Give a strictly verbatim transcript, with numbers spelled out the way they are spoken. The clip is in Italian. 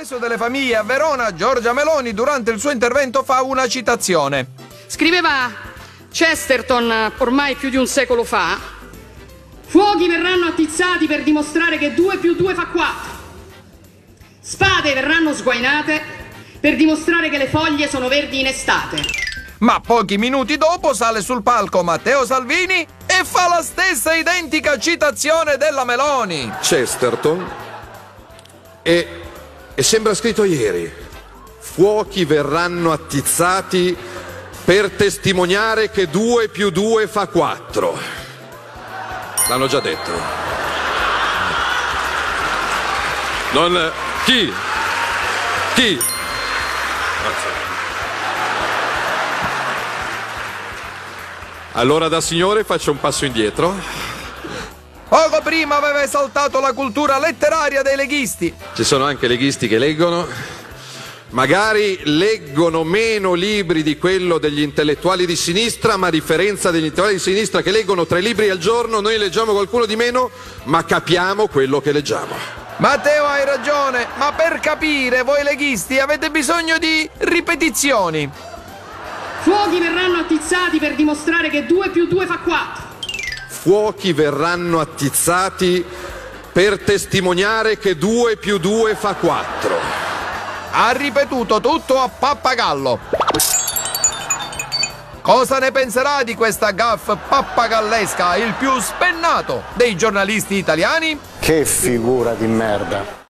peso delle famiglie a Verona, Giorgia Meloni durante il suo intervento fa una citazione. Scriveva Chesterton ormai più di un secolo fa: fuochi verranno attizzati per dimostrare che due più due fa quattro. Spade verranno sguainate per dimostrare che le foglie sono verdi in estate. Ma pochi minuti dopo sale sul palco Matteo Salvini e fa la stessa identica citazione della Meloni. Chesterton e, e sembra scritto ieri: fuochi verranno attizzati per testimoniare che due più due fa quattro. L'hanno già detto. Non... Chi? Chi? Allora da signore faccio un passo indietro. Poco prima aveva esaltato la cultura letteraria dei leghisti. Ci sono anche leghisti che leggono, magari leggono meno libri di quello degli intellettuali di sinistra, ma a differenza degli intellettuali di sinistra che leggono tre libri al giorno, noi leggiamo qualcuno di meno, ma capiamo quello che leggiamo. Matteo, hai ragione, ma per capire voi leghisti avete bisogno di ripetizioni. Fuochi verranno attizzati per dimostrare che due più due fa quattro. Fuochi verranno attizzati per testimoniare che due più due fa quattro. Ha ripetuto tutto a pappagallo. Cosa ne penserà di questa gaffe pappagallesca il più spennato dei giornalisti italiani? Che figura di merda.